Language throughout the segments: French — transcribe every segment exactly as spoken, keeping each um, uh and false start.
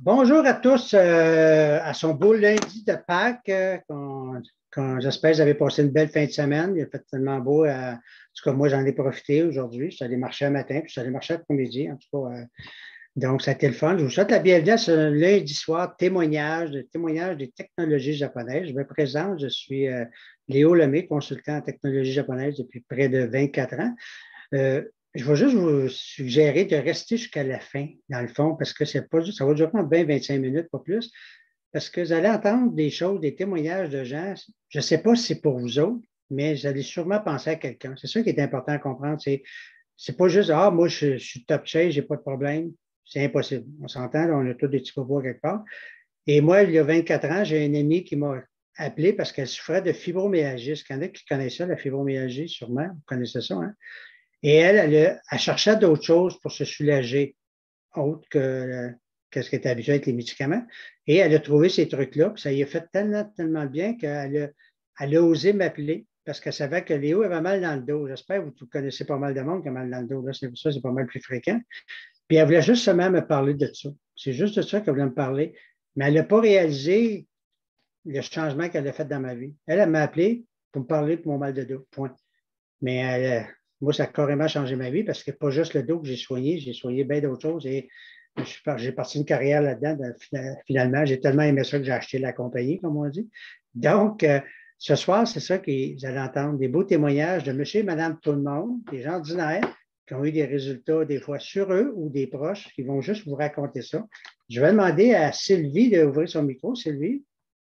Bonjour à tous euh, à son beau lundi de Pâques. euh, qu'on- qu'on- J'espère que vous avez passé une belle fin de semaine. Il a fait tellement beau. euh, en tout cas, moi, j'en ai profité aujourd'hui. Je suis allé marcher un matin, puis je suis allé marcher après-midi. En tout cas, euh, donc, ça a été le fun. Je vous souhaite la bienvenue à ce lundi soir témoignage, de témoignage des technologies japonaises. Je me présente, je suis euh, Léo Lemay, consultant en technologie japonaise depuis près de vingt-quatre ans. Euh, je vais juste vous suggérer de rester jusqu'à la fin, dans le fond, parce que c'est pas juste, ça va durer vingt à vingt-cinq minutes, pas plus, parce que vous allez entendre des choses, des témoignages de gens. Je ne sais pas si c'est pour vous autres, mais vous allez sûrement penser à quelqu'un. C'est ça qui est important à comprendre. C'est, c'est pas juste, ah, moi, je, je suis top shape, j'ai pas de problème. C'est impossible. On s'entend, là, on a tous des petits pouvoirs quelque part. Et moi, il y a vingt-quatre ans, j'ai une amie qui m'a appelé parce qu'elle souffrait de fibromyalgie. Est-ce qu'il y en a qui connaissent ça, la fibromyalgie, sûrement? Vous connaissez ça, hein? Et elle, elle, elle cherchait d'autres choses pour se soulager, autre que, que ce qui était habitué avec les médicaments. Et elle a trouvé ces trucs-là, puis ça y a fait tellement, tellement bien qu'elle a, elle a osé m'appeler parce qu'elle savait que Léo avait mal dans le dos. J'espère que vous connaissez pas mal de monde qui a mal dans le dos. Là, c'est pour ça, c'est pas mal plus fréquent. Puis elle voulait juste seulement me parler de ça. C'est juste de ça qu'elle voulait me parler. Mais elle n'a pas réalisé le changement qu'elle a fait dans ma vie. Elle, elle m'a appelé pour me parler de mon mal de dos. Point. Mais elle, moi, ça a carrément changé ma vie parce que pas juste le dos que j'ai soigné, j'ai soigné bien d'autres choses et j'ai parti une carrière là-dedans. Finalement, j'ai tellement aimé ça que j'ai acheté la compagnie, comme on dit. Donc, euh, ce soir, c'est ça que vous allez entendre, des beaux témoignages de monsieur et madame tout le monde, des gens ordinaires qui ont eu des résultats des fois sur eux ou des proches qui vont juste vous raconter ça. Je vais demander à Sylvie d'ouvrir son micro. Sylvie?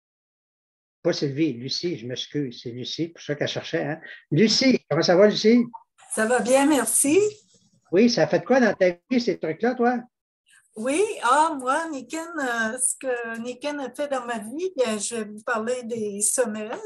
Pas Sylvie, Lucie, je m'excuse, c'est Lucie, pour ça qu'elle cherchait. Hein? Lucie, comment ça va, Lucie? Ça va bien, merci. Oui, ça fait de quoi dans ta vie, ces trucs-là, toi? Oui, ah, moi, Niken, euh, ce que Niken a fait dans ma vie, bien, je vais vous parler des semelles.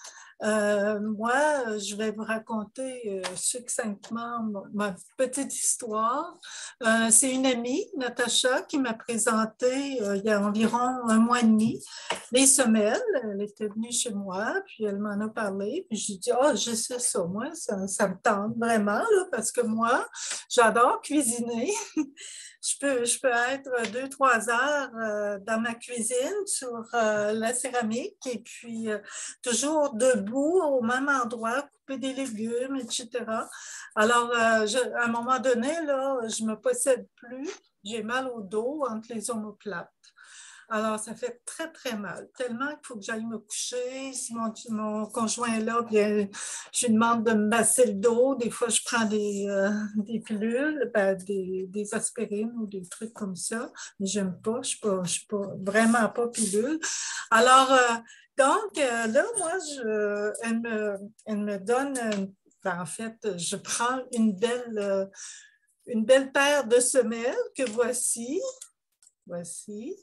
Euh, moi, je vais vous raconter euh, succinctement ma petite histoire. Euh, c'est une amie, Natacha, qui m'a présenté euh, il y a environ un mois et demi les semelles. Elle était venue chez moi, puis elle m'en a parlé. Puis j'ai dit, oh, je sais ça, moi, ça, ça me tente vraiment, là, parce que moi, j'adore cuisiner. Je peux, je peux être deux, trois heures euh, dans ma cuisine sur euh, la céramique et puis euh, toujours debout au même endroit, couper des légumes, et cetera. Alors, euh, je, à un moment donné, là, je ne me possède plus. J'ai mal au dos entre les omoplates. Alors, ça fait très, très mal, tellement qu'il faut que j'aille me coucher. Si mon, mon conjoint est là, bien, je lui demande de me masser le dos. Des fois, je prends des, euh, des pilules, ben, des, des aspirines ou des trucs comme ça. Mais j'aime pas, je ne suis, suis pas vraiment pas pilule. Alors, euh, donc, euh, là, moi, je, elle, me, elle me donne, euh, ben, en fait, je prends une belle, euh, une belle paire de semelles que voici. Voici.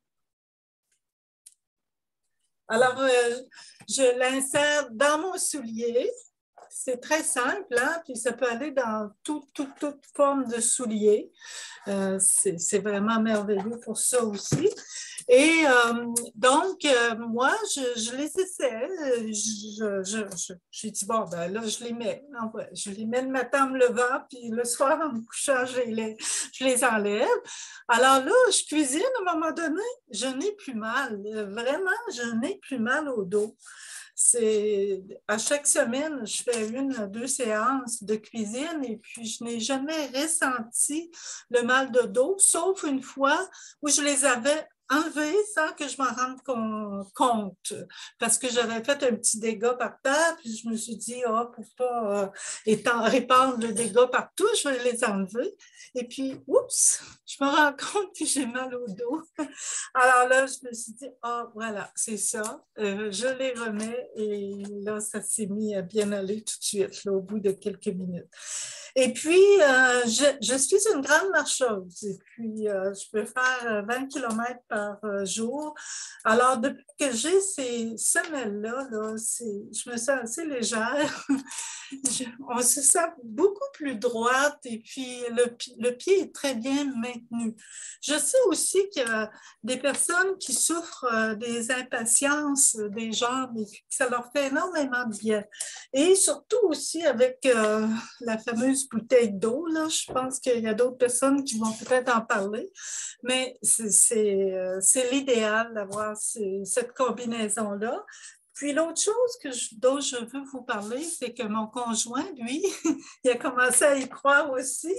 Alors, euh, je l'insère dans mon soulier. C'est très simple, hein? Puis ça peut aller dans toute, toute, toute forme de soulier. Euh, c'est vraiment merveilleux pour ça aussi. Et euh, donc, euh, moi, je, je les essaie. Je, je, je, je dis, bon, ben là, je les mets. En vrai, je les mets le matin en me levant, puis le soir en me couchant, je les, je les enlève. Alors là, je cuisine à un moment donné, je n'ai plus mal. Vraiment, je n'ai plus mal au dos. C'est à chaque semaine, je fais une, deux séances de cuisine et puis je n'ai jamais ressenti le mal de dos, sauf une fois où je les avais enlevés sans que je m'en rende compte. Parce que j'avais fait un petit dégât par terre, puis je me suis dit, oh, pour pas euh, étant, répandre le dégât partout, je vais les enlever. Et puis, oups, je me rends compte que j'ai mal au dos. Alors là, je me suis dit, ah, oh, voilà, c'est ça. Euh, je les remets et là, ça s'est mis à bien aller tout de suite, là, au bout de quelques minutes. Et puis, euh, je, je suis une grande marcheuse et puis euh, je peux faire vingt kilomètres par jour. Alors, depuis que j'ai ces semelles-là, là, je me sens assez légère. Je, on se sent beaucoup plus droite et puis le, le pied est très bien maintenu. Je sais aussi qu'il y a des personnes qui souffrent des impatiences des gens, mais que ça leur fait énormément de bien. Et surtout aussi avec euh, la fameuse bouteille d'eau, là, je pense qu'il y a d'autres personnes qui vont peut-être en parler, mais c'est c'est l'idéal d'avoir cette combinaison-là. Puis l'autre chose que je, dont je veux vous parler, c'est que mon conjoint, lui, il a commencé à y croire aussi.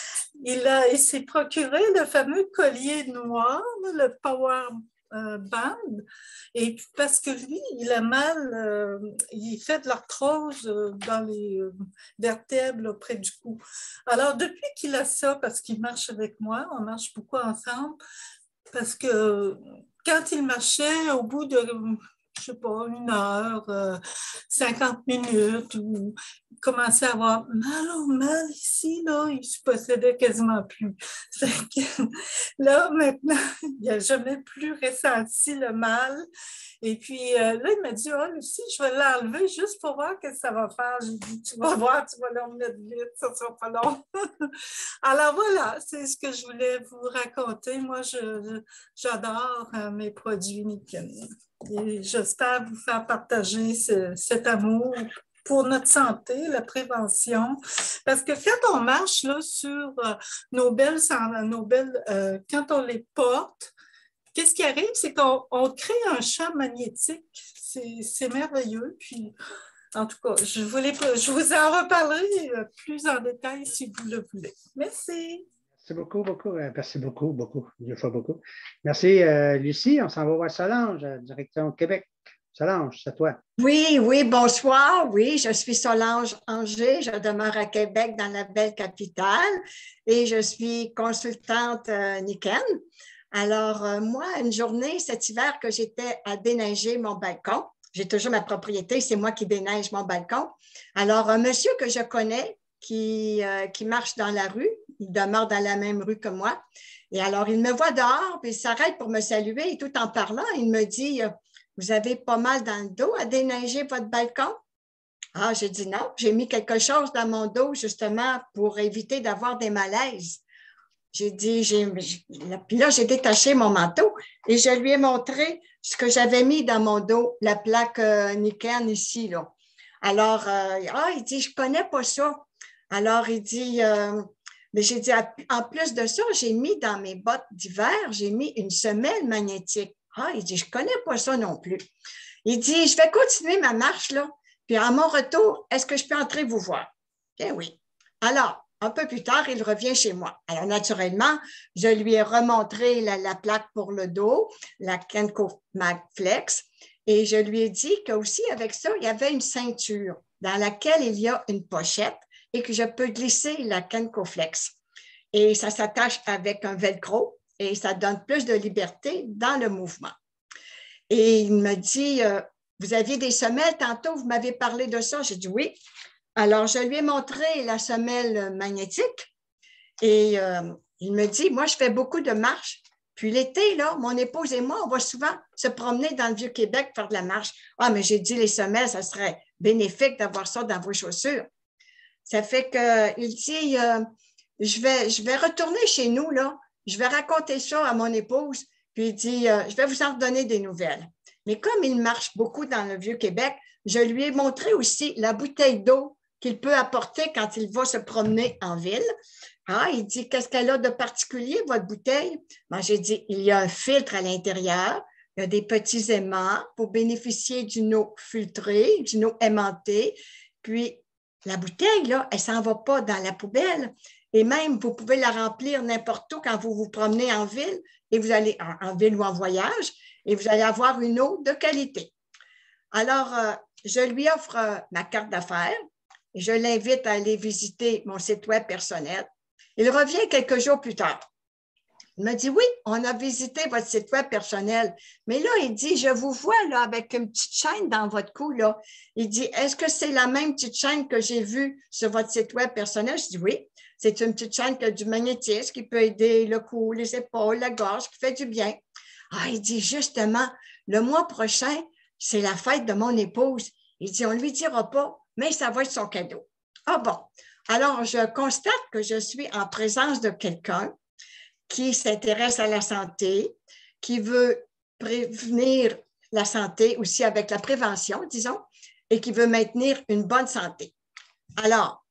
Il, a, il s'est procuré le fameux collier noir, le Power euh, Band, et parce que lui, il a mal, euh, il fait de l'arthrose dans les euh, vertèbres là, près du cou. Alors, depuis qu'il a ça, parce qu'il marche avec moi, on marche beaucoup ensemble, parce que quand il marchait, au bout de je sais pas, une heure, euh, cinquante minutes, ou il commençait à avoir mal au mal ici, là, il se possédait quasiment plus. Que, là, maintenant, il n'a jamais plus ressenti le mal. Et puis euh, là, il m'a dit, oh, Lucie, je vais l'enlever juste pour voir ce que ça va faire. J'ai dit, tu vas voir, tu vas le remettre vite, ça ne sera pas long. Alors voilà, c'est ce que je voulais vous raconter. Moi, je, j'adore euh, mes produits Nikken. Et j'espère vous faire partager ce, cet amour pour notre santé, la prévention. Parce que quand on marche là, sur euh, nos belles, nos belles euh, quand on les porte, qu'est-ce qui arrive? C'est qu'on on crée un champ magnétique. C'est merveilleux. Puis, en tout cas, je, voulais, je vous en reparlerai plus en détail si vous le voulez. Merci. Merci beaucoup, beaucoup. Merci beaucoup, beaucoup. Deux fois beaucoup. Merci, euh, Lucie. On s'en va voir Solange, direction Québec. Solange, c'est à toi. Oui, oui, bonsoir. Oui, je suis Solange Anger. Je demeure à Québec, dans la belle capitale, et je suis consultante euh, Nikken. Alors, euh, moi, une journée cet hiver que j'étais à déneiger mon balcon, j'ai toujours ma propriété, c'est moi qui déneige mon balcon. Alors, un monsieur que je connais qui, euh, qui marche dans la rue, il demeure dans la même rue que moi. Et alors, il me voit dehors, puis il s'arrête pour me saluer et tout en parlant, il me dit, « Vous avez pas mal dans le dos à déneiger votre balcon? » Ah, j'ai dit non, j'ai mis quelque chose dans mon dos justement pour éviter d'avoir des malaises. J'ai dit, j'ai, puis là, j'ai détaché mon manteau et je lui ai montré ce que j'avais mis dans mon dos, la plaque euh, Nikken ici, là. Alors, euh, ah, il dit, je connais pas ça. Alors, il dit, euh, mais j'ai dit, en plus de ça, j'ai mis dans mes bottes d'hiver, j'ai mis une semelle magnétique. Ah, il dit, je connais pas ça non plus. Il dit, je vais continuer ma marche, là. Puis à mon retour, est-ce que je peux entrer vous voir? Bien oui. Alors, un peu plus tard, il revient chez moi. Alors, naturellement, je lui ai remontré la, la plaque pour le dos, la Kenco Magflex, et je lui ai dit qu'aussi, avec ça, il y avait une ceinture dans laquelle il y a une pochette et que je peux glisser la Kenco Flex. Et ça s'attache avec un velcro et ça donne plus de liberté dans le mouvement. Et il me dit, euh, vous aviez des semelles tantôt, vous m'avez parlé de ça. J'ai dit oui. Alors, je lui ai montré la semelle magnétique et euh, il me dit, moi, je fais beaucoup de marches. Puis l'été, là, mon épouse et moi, on va souvent se promener dans le Vieux-Québec faire de la marche. Ah, mais j'ai dit, les semelles, ça serait bénéfique d'avoir ça dans vos chaussures. Ça fait qu'il dit, euh, je, vais, je vais retourner chez nous, là. Je vais raconter ça à mon épouse. Puis il dit, euh, je vais vous en redonner des nouvelles. Mais comme il marche beaucoup dans le Vieux-Québec, je lui ai montré aussi la bouteille d'eau qu'il peut apporter quand il va se promener en ville. Ah, il dit, qu'est-ce qu'elle a de particulier, votre bouteille? Moi, j'ai dit, il y a un filtre à l'intérieur, il y a des petits aimants pour bénéficier d'une eau filtrée, d'une eau aimantée. Puis, la bouteille, là, elle ne s'en va pas dans la poubelle. Et même, vous pouvez la remplir n'importe où quand vous vous promenez en ville, et vous allez en, en ville ou en voyage, et vous allez avoir une eau de qualité. Alors, euh, je lui offre euh, ma carte d'affaires. Je l'invite à aller visiter mon site web personnel. Il revient quelques jours plus tard. Il me dit, oui, on a visité votre site web personnel. Mais là, il dit, je vous vois là avec une petite chaîne dans votre cou. Là. Il dit, est-ce que c'est la même petite chaîne que j'ai vue sur votre site web personnel? Je dis, oui, c'est une petite chaîne qui a du magnétisme, qui peut aider le cou, les épaules, la gorge, qui fait du bien. Ah, il dit, justement, le mois prochain, c'est la fête de mon épouse. Il dit, on ne lui dira pas, mais ça va être son cadeau. Ah bon, alors je constate que je suis en présence de quelqu'un qui s'intéresse à la santé, qui veut prévenir la santé aussi avec la prévention, disons, et qui veut maintenir une bonne santé. Alors,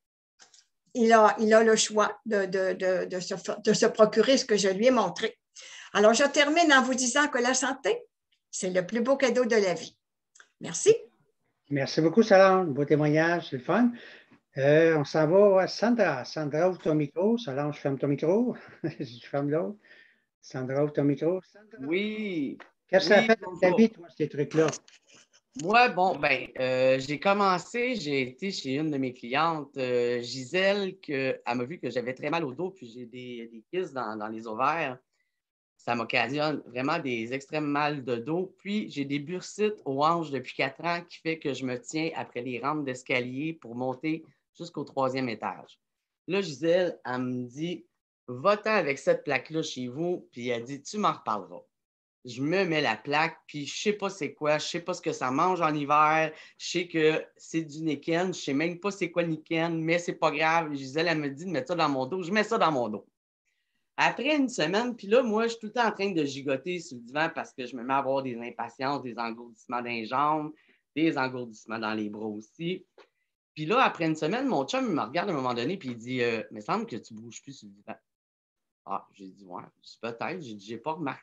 il a, il a le choix de, de, de, de, se, de se procurer ce que je lui ai montré. Alors, je termine en vous disant que la santé, c'est le plus beau cadeau de la vie. Merci. Merci beaucoup, Solange. Beau témoignage, c'est le fun. Euh, on s'en va à Sandra. Sandra, ouvre ton micro. Solange, ferme ton micro. Je ferme l'autre. Sandra, ouvre ton micro. Sandra, Oui. qu'est-ce que ça Oui, fait dans ta vie, toi, ces trucs-là? Moi, bon, ben, euh, j'ai commencé, j'ai été chez une de mes clientes, euh, Gisèle, que, elle m'a vu que j'avais très mal au dos, puis j'ai des, des kystes dans, dans les ovaires. Ça m'occasionne vraiment des extrêmes mal de dos. Puis, j'ai des bursites aux hanches depuis quatre ans qui fait que je me tiens après les rampes d'escalier pour monter jusqu'au troisième étage. Là, Gisèle, elle me dit, va-t'en avec cette plaque-là chez vous, puis elle dit, tu m'en reparleras. Je me mets la plaque, puis je sais pas c'est quoi, je sais pas ce que ça mange en hiver, je sais que c'est du Nikken, je sais même pas c'est quoi le Nikken, mais c'est pas grave. Gisèle, elle me dit de mettre ça dans mon dos, je mets ça dans mon dos. Après une semaine, puis là, moi, je suis tout le temps en train de gigoter sur le divan parce que je me mets à avoir des impatiences, des engourdissements dans les jambes, des engourdissements dans les bras aussi. Puis là, après une semaine, mon chum il me regarde à un moment donné, puis il dit euh, « Il me semble que tu bouges plus sur le divan. » Ah, j'ai dit « Ouais, peut-être. » J'ai dit « J'ai pas remarqué. »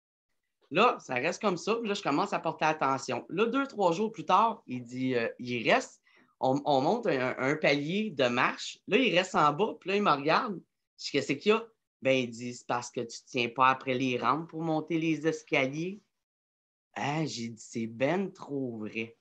Là, ça reste comme ça. Puis là, je commence à porter attention. Là, deux, trois jours plus tard, il dit, euh, il reste, on, on monte un, un palier de marche. Là, il reste en bas. Puis là, il me regarde. Je dis, qu'est-ce qu'il y a? Ben, il dit, c'est parce que tu ne tiens pas après les rampes pour monter les escaliers. Ah, j'ai dit, c'est ben trop vrai.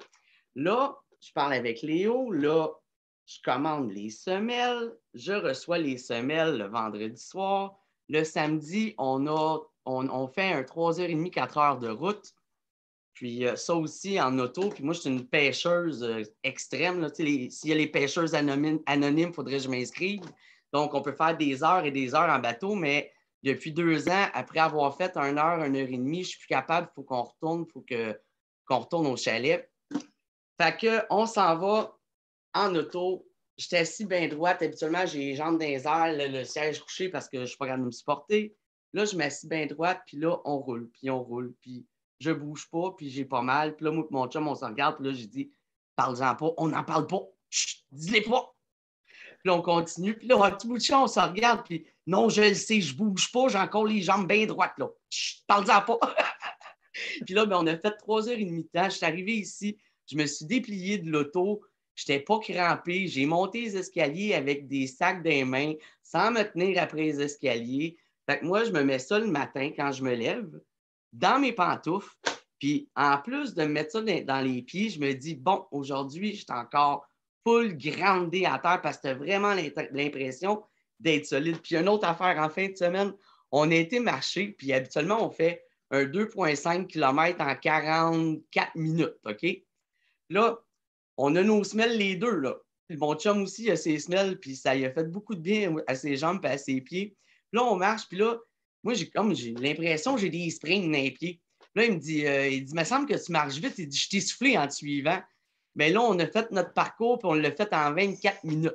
Là, je parle avec Léo. Là, je commande les semelles. Je reçois les semelles le vendredi soir. Le samedi, on a On, on fait un trois heures trente, quatre heures de route. Puis euh, ça aussi en auto. Puis moi, je suis une pêcheuse euh, extrême. Là. Les, s'il y a les pêcheuses anonymes, il faudrait que je m'inscrive. Donc, on peut faire des heures et des heures en bateau, mais depuis deux ans, après avoir fait une heure, une heure et demie, je suis plus capable. Il faut qu'on retourne, il faut que, qu'on retourne au chalet. Fait qu'on s'en va en auto. J'étais assis bien droite. Habituellement, j'ai les jambes dans les airs, le, le siège couché parce que je ne suis pas capable de me supporter. Là, je m'assis bien droite, puis là, on roule, puis on roule, puis je bouge pas, puis j'ai pas mal. Puis là, moi et mon chum, on se regarde, puis là, j'ai dit, parle-en pas, on n'en parle pas, chut, dis-les pas. Puis là, on continue, puis là, à tout bout de champ, on se regarde, puis non, je le sais, je bouge pas, j'ai encore les jambes bien droites, là, chut, parle-en pas. Puis là, ben, on a fait trois heures et demie de temps. Je suis arrivé ici, je me suis déplié de l'auto, je n'étais pas crampé, j'ai monté les escaliers avec des sacs dans les mains, sans me tenir après les escaliers. Fait que moi, je me mets ça le matin quand je me lève, dans mes pantoufles. Puis en plus de me mettre ça dans les pieds, je me dis, bon, aujourd'hui, je suis encore full groundé à terre parce que tu as vraiment l'impression d'être solide. Puis une autre affaire, en fin de semaine, on a été marcher, puis habituellement, on fait un deux virgule cinq kilomètres en quarante-quatre minutes, OK? Là, on a nos semelles les deux, là. Puis mon chum aussi, il a ses semelles, puis ça lui a fait beaucoup de bien à ses jambes et à ses pieds. Puis là, on marche, puis là, moi, j'ai comme j'ai l'impression que j'ai des springs dans les pieds. Là, il me dit, euh, il dit, il me semble que tu marches vite. Il dit, je t'ai soufflé en te suivant. Mais là, on a fait notre parcours, puis on l'a fait en vingt-quatre minutes.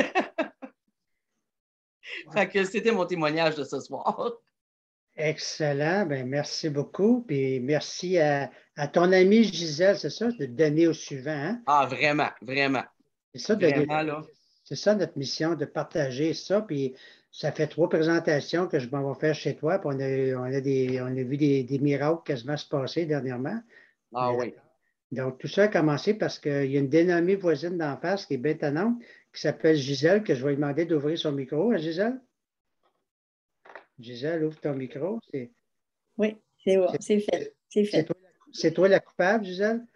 Fait que c'était mon témoignage de ce soir. Excellent. Ben, merci beaucoup. Puis merci à, à ton amie Gisèle, c'est ça, de te donner au suivant. Hein? Ah, vraiment, vraiment. C'est ça, de, vraiment, là. C'est ça notre mission, de partager ça. Puis ça fait trois présentations que je m'en vais faire chez toi. Puis on a, on a, des, on a vu des, des miracles quasiment se passer dernièrement. Ah Mais, oui. donc, tout ça a commencé parce qu'il y a une dénommée voisine d'en face qui est bien étonnante, qui s'appelle Gisèle, que je vais lui demander d'ouvrir son micro. Hein, Gisèle? Gisèle, ouvre ton micro. C'est, oui, c'est bon, c'est fait. C'est fait. toi, toi la coupable, Gisèle?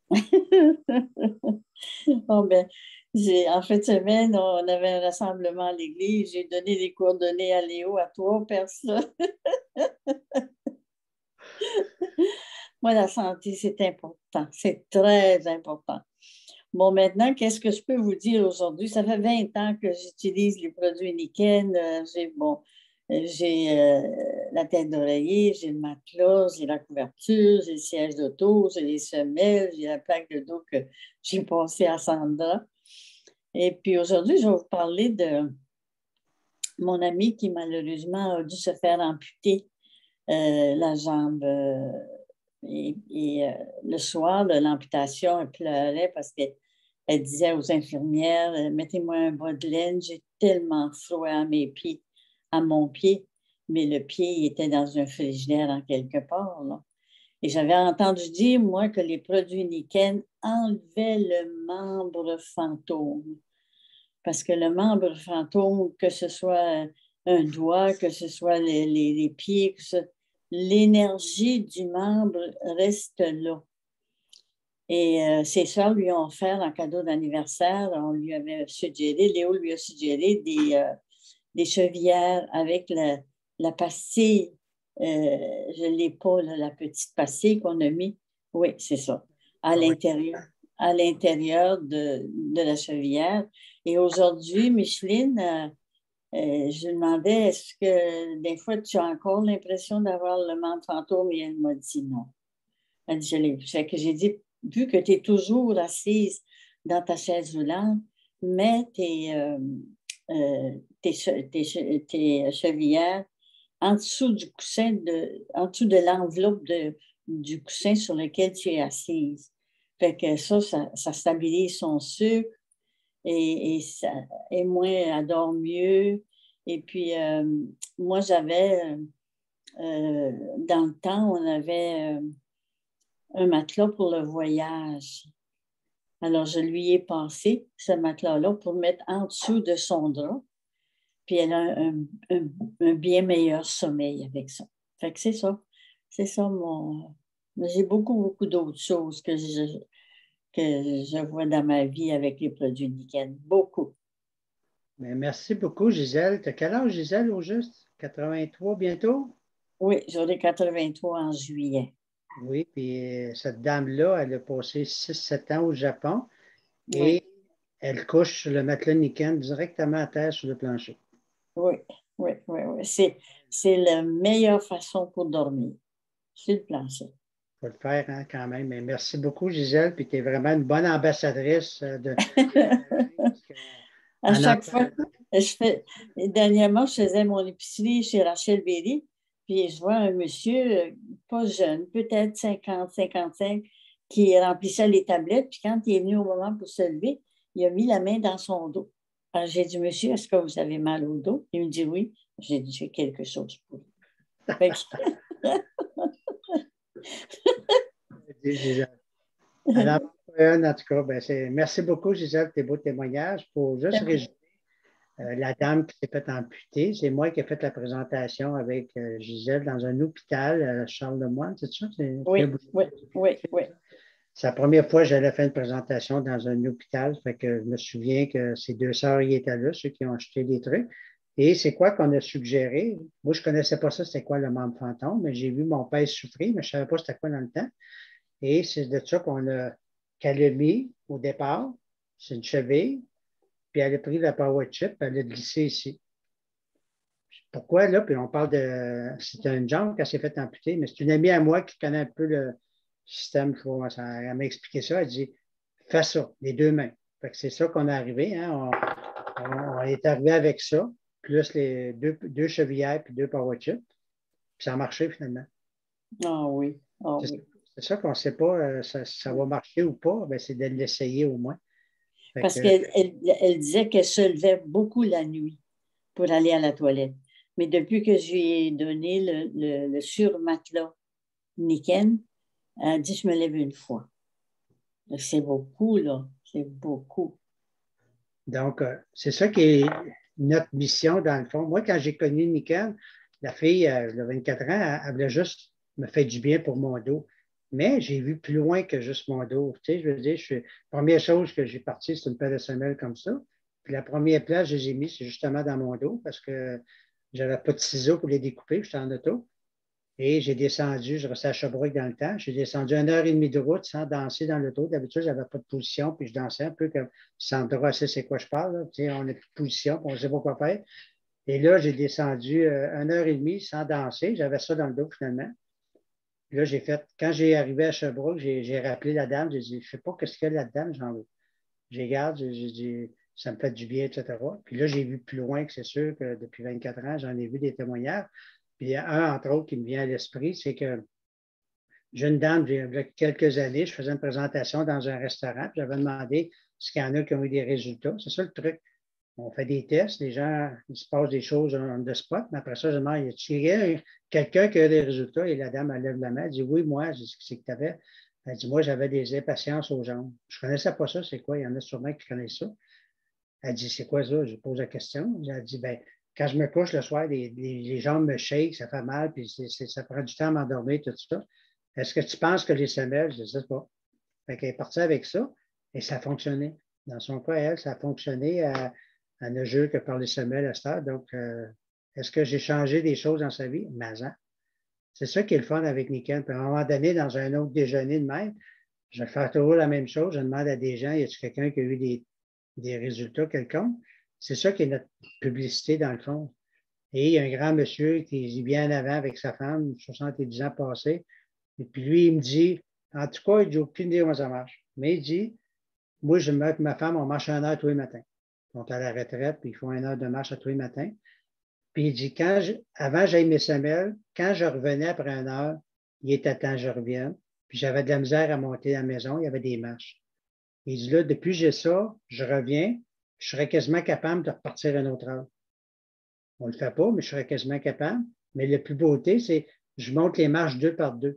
Bon, ben, j'ai, en fin de semaine, on avait un rassemblement à l'église. J'ai donné les coordonnées à Léo, à trois personnes. Moi, la santé, c'est important. C'est très important. Bon, maintenant, qu'est-ce que je peux vous dire aujourd'hui? Ça fait vingt ans que j'utilise les produits Nikken. Euh, j'ai, bon, j'ai euh, la tête d'oreiller, j'ai le matelas, j'ai la couverture, j'ai le siège d'auto, j'ai les semelles, j'ai la plaque de dos que j'ai passée à Sandra. Et puis aujourd'hui, je vais vous parler de, mon ami qui malheureusement a dû se faire amputer euh, la jambe. Euh, et et euh, le soir de l'amputation, elle pleurait parce qu'elle disait aux infirmières, « Mettez-moi un bas de laine, j'ai tellement froid à mes pieds, à mon pied. » Mais le pied il était dans un frigidaire en quelque part, là. Et j'avais entendu dire, moi, que les produits Nikken enlevaient le membre fantôme. Parce que le membre fantôme, que ce soit un doigt, que ce soit les, les, les pieds, que ce, l'énergie du membre reste là. Et euh, ses soeurs lui ont offert en cadeau d'anniversaire, on lui avait suggéré, Léo lui a suggéré des, euh, des chevillères avec la, la pastille. Euh, je ne l'ai pas, là, la petite pastille qu'on a mis. Oui, c'est ça. À l'intérieur, à l'intérieur de, de la chevillère. Et aujourd'hui, Micheline, euh, euh, je lui demandais, est-ce que des fois, tu as encore l'impression d'avoir le membre fantôme? Et elle m'a dit non. Elle dit, je l'ai vu. C'est que j'ai dit, vu que tu es toujours assise dans ta chaise roulante, mets tes, euh, euh, tes, tes, tes chevillères en dessous du coussin, de, en dessous de l'enveloppe de, du coussin sur lequel tu es assise. Fait que ça, ça, ça stabilise son sucre et, et, ça, et moi, elle dort mieux. Et puis, euh, moi, j'avais, euh, dans le temps, on avait euh, un matelas pour le voyage. Alors, je lui ai passé ce matelas-là pour mettre en dessous de son drap. Puis elle a un, un, un bien meilleur sommeil avec ça. Fait que c'est ça. C'est ça mon... J'ai beaucoup, beaucoup d'autres choses que je, que je vois dans ma vie avec les produits Nikken. Beaucoup. Bien, merci beaucoup, Gisèle. Tu as quel âge, Gisèle, au juste? quatre-vingt-trois bientôt? Oui, j'aurai quatre-vingt-trois en juillet. Oui, puis cette dame-là, elle a passé six sept ans au Japon et Oui. elle couche sur le matelas Nikken directement à terre sur le plancher. Oui, oui, oui, oui. C'est, c'est la meilleure façon pour dormir, sur le plancher. Il faut le faire hein, quand même. Mais merci beaucoup, Gisèle, puis tu es vraiment une bonne ambassadrice de. À chaque fois, je fais, dernièrement, je faisais mon épicerie chez Rachel Berry, puis je vois un monsieur, pas jeune, peut-être cinquante, cinquante-cinq, qui remplissait les tablettes, puis quand il est venu au moment pour se lever, il a mis la main dans son dos. Alors, j'ai dit, monsieur, est-ce que vous avez mal au dos? Il me dit oui. J'ai dit, j'ai quelque chose pour vous. Fait que... Gisèle. Alors, en tout cas, ben, c'est... merci beaucoup, Gisèle, pour tes beaux témoignages. Pour juste résumer, euh, la dame qui s'est faite amputer, c'est moi qui ai fait la présentation avec euh, Gisèle dans un hôpital à Charles-de-Moine, c'est ça? C'est... Oui, oui, oui, oui. C'est la première fois que j'allais faire une présentation dans un hôpital. Fait que je me souviens que ces deux sœurs y étaient là, ceux qui ont acheté des trucs. Et c'est quoi qu'on a suggéré? Moi, je ne connaissais pas ça, c'était quoi le membre fantôme, mais j'ai vu mon père souffrir, mais je ne savais pas c'était quoi dans le temps. Et c'est de ça qu'on a, qu'elle a mis au départ. C'est une cheville, puis elle a pris la power chip, elle a glissé ici. Pourquoi là? Puis on parle de. C'était une jambe qu'elle s'est fait amputer, mais c'est une amie à moi qui connaît un peu le système. Elle m'a expliqué ça. Elle dit fais ça, les deux mains. Fait que c'est ça qu'on est arrivé. Hein? On, on, on est arrivé avec ça, plus les deux, deux chevillères puis deux power chips. Puis ça a marché finalement. Ah oui. Ah c'est, oui. c'est ça qu'on ne sait pas, euh, ça, ça va marcher ou pas, ben, c'est de l'essayer au moins. Fait Parce que, qu'elle elle, elle disait qu'elle se levait beaucoup la nuit pour aller à la toilette. Mais depuis que je lui ai donné le, le, le surmatelas Nikken, elle dit je me lève une fois. C'est beaucoup, là. C'est beaucoup. Donc, euh, c'est ça qui est notre mission, dans le fond. Moi, quand j'ai connu Nikken, la fille, euh, elle a vingt-quatre ans, elle, elle voulait juste me faire du bien pour mon dos. Mais j'ai vu plus loin que juste mon dos. Tu sais, je veux dire, je suis, la première chose que j'ai partie, c'est une paire de semelles comme ça. Puis la première place que j'ai mis, c'est justement dans mon dos parce que j'avais pas de ciseaux pour les découper, j'étais en auto. Et j'ai descendu, je restais à Sherbrooke dans le temps, j'ai descendu une heure et demie de route sans danser dans l'auto. D'habitude, je n'avais pas de position, puis je dansais un peu comme Sandra sait c'est quoi je parle. Là. Tu sais, on n'a plus de position, puis on ne sait pas quoi faire. Et là, j'ai descendu euh, une heure et demie sans danser. J'avais ça dans le dos finalement. Puis là, j'ai fait, quand j'ai arrivé à Sherbrooke, j'ai, j'ai rappelé la dame, j'ai dit, je ne sais pas ce qu'il y a là-dedans, j'en veux. J'ai regardé, j'ai dit, ça me fait du bien, et cetera. Puis là, j'ai vu plus loin que c'est sûr que depuis vingt-quatre ans, j'en ai vu des témoignages. Puis il y a un, entre autres, qui me vient à l'esprit, c'est que jeune dame, il y a quelques années, je faisais une présentation dans un restaurant, puis j'avais demandé s'il y en a qui ont eu des résultats. C'est ça le truc. On fait des tests, les gens, il se passe des choses on the spot, mais après ça, je demande, y a quelqu'un qui a des résultats? Et la dame, elle lève la main, elle dit, oui, moi, je dis, c'est que tu avais. Elle dit, moi, j'avais des impatiences aux jambes. Je ne connaissais pas ça, c'est quoi? Il y en a sûrement qui connaissent ça. Elle dit, c'est quoi ça? Je pose la question. Elle dit, ben, quand je me couche le soir, les, les, les jambes me shake, ça fait mal, puis c'est, c'est, ça prend du temps à m'endormir, tout ça. Est-ce que tu penses que les semelles, je ne sais pas. Fait qu'elle est partie avec ça et ça a fonctionné. Dans son cas, elle, ça a fonctionné. À, Elle ne jure que par les semelles à cette heure. Donc, euh, est-ce que j'ai changé des choses dans sa vie? Mais hein. C'est ça qui est le fun avec Niken. Puis à un moment donné, dans un autre déjeuner de même, je vais faire toujours la même chose. Je demande à des gens, y a-t-il quelqu'un qui a eu des, des résultats quelconques? C'est ça qui est notre publicité dans le fond. Et il y a un grand monsieur qui est bien en avant avec sa femme, soixante-dix ans passés. Et puis lui, il me dit, en tout cas, il n'a aucune idée comment ça marche. Mais il dit, moi, je me mets avec ma femme, on marche un heure tous les matins. Ils sont à la retraite, puis ils font une heure de marche à tous les matins. Puis il dit, quand je, avant j'aille mes semelles, quand je revenais après une heure, il était temps que je revienne. Puis j'avais de la misère à monter à la maison, il y avait des marches. Il dit, là, depuis que j'ai ça, je reviens, je serais quasiment capable de repartir une autre heure. On ne le fait pas, mais je serais quasiment capable. Mais le plus beauté, c'est je monte les marches deux par deux.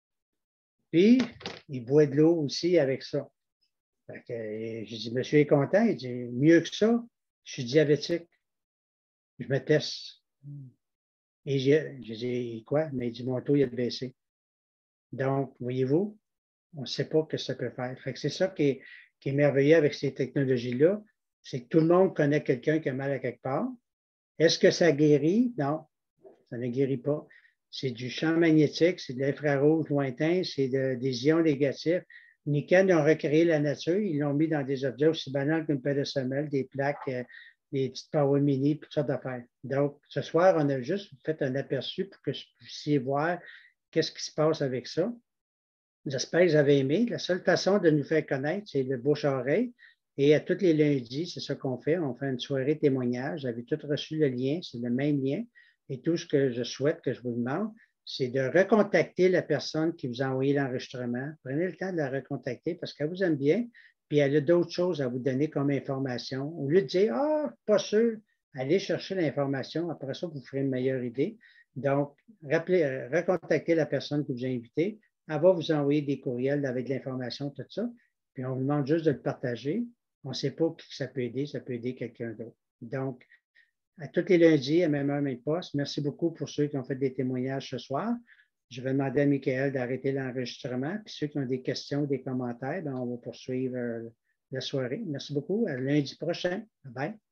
Puis, il boit de l'eau aussi avec ça. Fait que, j'ai dit, monsieur est content. Il dit, mieux que ça, je suis diabétique. Je me teste. Et j'ai dit, quoi? Mais il dit, mon taux, il a baissé. Donc, voyez-vous, on ne sait pas ce que ça peut faire. Fait que c'est ça qui est, qui est merveilleux avec ces technologies-là, c'est que tout le monde connaît quelqu'un qui a mal à quelque part. Est-ce que ça guérit? Non, ça ne guérit pas. C'est du champ magnétique, c'est de l'infrarouge lointain, c'est de, des ions négatifs. Niken, ils ont recréé la nature, ils l'ont mis dans des objets aussi banals qu'une paire de semelles, des plaques, euh, des petites power mini, toutes sortes d'affaires. Donc, ce soir, on a juste fait un aperçu pour que vous puissiez voir qu'est-ce qui se passe avec ça. J'espère que vous avez aimé. La seule façon de nous faire connaître, c'est le bouche-oreille. Et à tous les lundis, c'est ça qu'on fait. On fait une soirée témoignage. Vous avez tous reçu le lien, c'est le même lien. Et tout ce que je souhaite, que je vous demande, c'est de recontacter la personne qui vous a envoyé l'enregistrement. Prenez le temps de la recontacter parce qu'elle vous aime bien, puis elle a d'autres choses à vous donner comme information. Au lieu de dire, ah, pas sûr, allez chercher l'information. Après ça, vous ferez une meilleure idée. Donc, rappelez, recontactez la personne qui vous a invité. Elle va vous envoyer des courriels avec de l'information, tout ça. Puis on vous demande juste de le partager. On ne sait pas qui ça peut aider, ça peut aider quelqu'un d'autre. Donc, à tous les lundis, à même heure, même poste. Merci beaucoup pour ceux qui ont fait des témoignages ce soir. Je vais demander à Michael d'arrêter l'enregistrement. Puis ceux qui ont des questions ou des commentaires, bien, on va poursuivre la soirée. Merci beaucoup. À lundi prochain. Bye bye.